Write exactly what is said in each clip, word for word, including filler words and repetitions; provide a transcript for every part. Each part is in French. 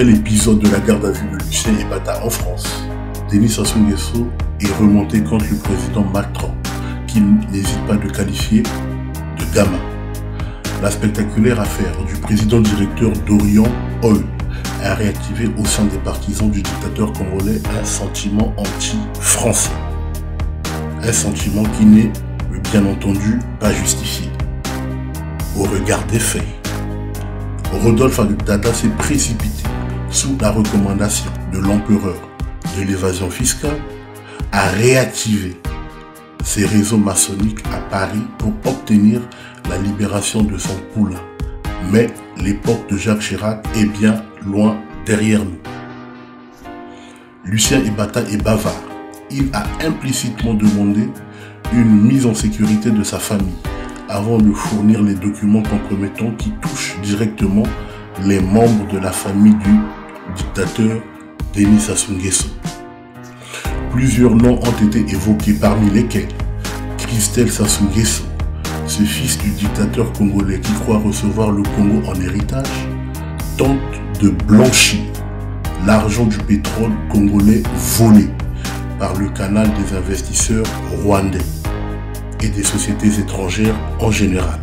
Après l'épisode de la garde à vue de Lucien Ebata en France, Denis Sassou Nguesso est remonté contre le président Macron, qu'il n'hésite pas de qualifier de gamin. La spectaculaire affaire du président directeur d'Orient Oil a réactivé au sein des partisans du dictateur congolais un sentiment anti-français. Un sentiment qui n'est, bien entendu, pas justifié. Au regard des faits, Rodolphe Dada s'est précipité sous la recommandation de l'empereur de l'évasion fiscale à réactiver ses réseaux maçonniques à Paris pour obtenir la libération de son poulain. Mais l'époque de Jacques Chirac est bien loin derrière nous. Lucien Ebata est bavard. Il a implicitement demandé une mise en sécurité de sa famille avant de fournir les documents compromettants qui touchent directement les membres de la famille du dictateur Denis Sassou Nguesso. Plusieurs noms ont été évoqués, parmi lesquels Christelle Sassou Nguesso, ce fils du dictateur congolais qui croit recevoir le Congo en héritage, tente de blanchir l'argent du pétrole congolais volé par le canal des investisseurs rwandais et des sociétés étrangères en général.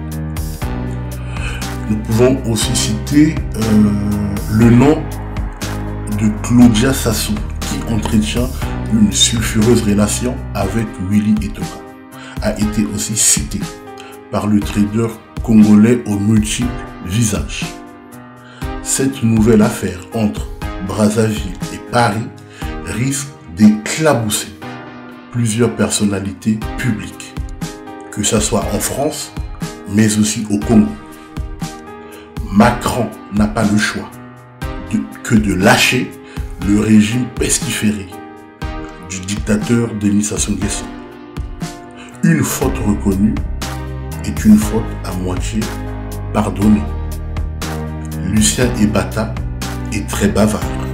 Nous pouvons aussi citer euh, le nom de Claudia Sassou qui entretient une sulfureuse relation avec Willy Etoka. A été aussi cité par le trader congolais aux multiples visages. Cette nouvelle affaire entre Brazzaville et Paris risque d'éclabousser plusieurs personnalités publiques, que ce soit en France, mais aussi au Congo. Macron n'a pas le choix de, que de lâcher le régime pestiféré du dictateur Denis Sassou Nguesso. Une faute reconnue est une faute à moitié pardonnée. Lucien Ebata est très bavard.